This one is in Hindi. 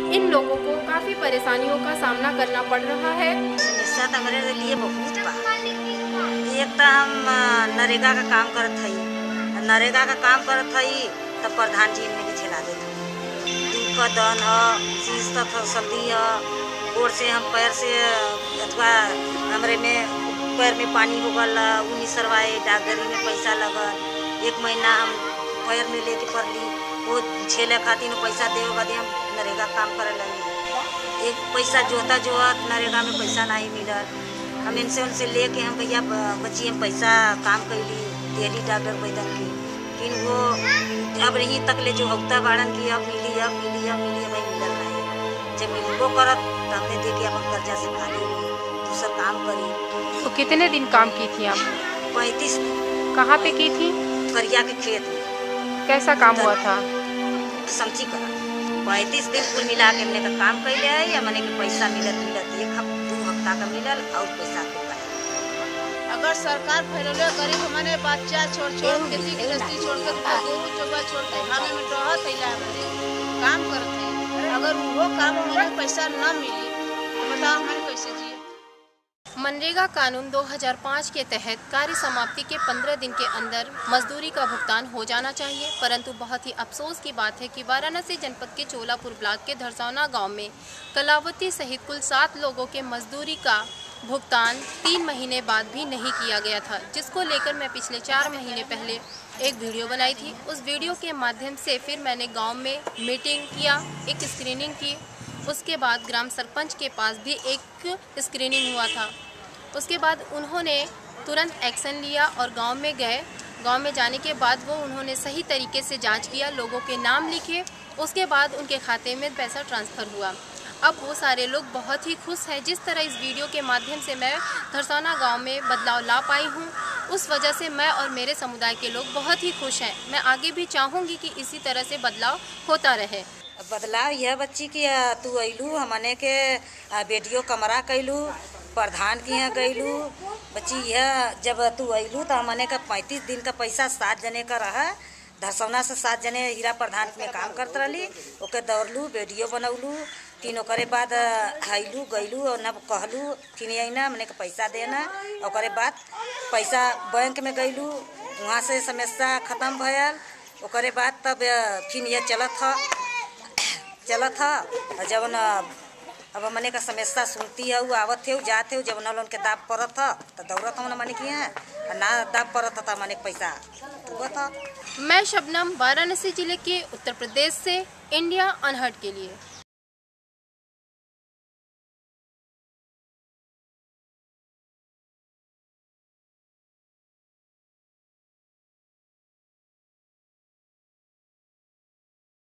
इन लोगों को काफ़ी परेशानियों का सामना करना पड़ रहा है। समस्या तो हमारे लिए बहुत बा। एक तो हम नरेगा का काम करत हई, नरेगा का काम करत हई तब प्रधान जी इनमें के झेला देते दुख दन चीज तसल्दी गोड़ से हम पैर से अथवा हमरे में पैर में पानी हो गल उन्नी सरवाए डॉक्टरी में पैसा लगल 1 महीना हम पैर में लेके पड़ली वो झेले खातिर पैसा देवे बदे हम नरेगा काम करे लगी। एक पैसा जोता नरेगा में पैसा नहीं मिलल। हम इनसे उनसे लेके हम भैया बच्ची हम पैसा काम कैली डेली डॉक्टर बैदन की फिर वो अब यहीं तक ले जो हफ्ता बाड़न की अब मिली भाई मिलल नहीं। जब मिलबो करत तो हमने दे के अपन कर्जा से खा ली दूसरा काम करी। तो कितने दिन काम की थी आप? 35। कहाँ पे की थी? करिया के खेत में। कैसा काम हुआ था? समझी करा 35 दिन कुल मिला के हमने का काम कैले है या मने के पैसा मिलत 1 हफ्ता 2 हफ्ता का मिलल और पैसा के अगर सरकार फैलले गरीब मने बच्चा छोड़ खेती गृहस्थी छोड़ के गोरू चोबा छोड़ के हमें में रहत हैला हमने काम करते हैं। अगर वो काम हमें पैसा न मिली तो बताओ हमें कैसे जिए। मनरेगा कानून 2005 के तहत कार्य समाप्ति के 15 दिन के अंदर मजदूरी का भुगतान हो जाना चाहिए, परंतु बहुत ही अफसोस की बात है कि वाराणसी जनपद के चोलापुर ब्लॉक के धरसौना गांव में कलावती सहित कुल 7 लोगों के मजदूरी का भुगतान 3 महीने बाद भी नहीं किया गया था, जिसको लेकर मैं पिछले 4 महीने पहले एक वीडियो बनाई थी। उस वीडियो के माध्यम से फिर मैंने गाँव में मीटिंग किया, एक स्क्रीनिंग की, उसके बाद ग्राम सरपंच के पास भी एक स्क्रीनिंग हुआ था। उसके बाद उन्होंने तुरंत एक्शन लिया और गांव में गए। गांव में जाने के बाद वो उन्होंने सही तरीके से जांच किया, लोगों के नाम लिखे, उसके बाद उनके खाते में पैसा ट्रांसफ़र हुआ। अब वो सारे लोग बहुत ही खुश हैं। जिस तरह इस वीडियो के माध्यम से मैं धरसौना गांव में बदलाव ला पाई हूँ, उस वजह से मैं और मेरे समुदाय के लोग बहुत ही खुश हैं। मैं आगे भी चाहूँगी कि इसी तरह से बदलाव होता रहे। बदलाव यह बच्ची की तू अइलू हमने के बेटियों कमरा कैलू प्रधान की यहाँ गईलू बच्ची यह जब तू अइलू तो हमने का 35 दिन का पैसा 7 जने का रहा। धरसौना से 7 जने हीरा प्रधान में काम करते रही ओके दौड़लू वीडियो बनौलू तीन ओकरे बाद आइलू गईलू और न कहलू फिर अना हमने का पैसा देना ओकरे बाद पैसा बैंक में गईलू वहाँ से समस्या खत्म भयल। ओकरे बाद तब फिर यह चलत था जब न अब हमने का समस्या सुनती है आवत है जाते हो जब न लोन के दाब पड़त था तो दौड़त हूँ मन की ना दाब पड़त था मैंने पैसा डूबा था। मैं शबनम वाराणसी जिले के उत्तर प्रदेश से इंडिया अनहर्ड के लिए।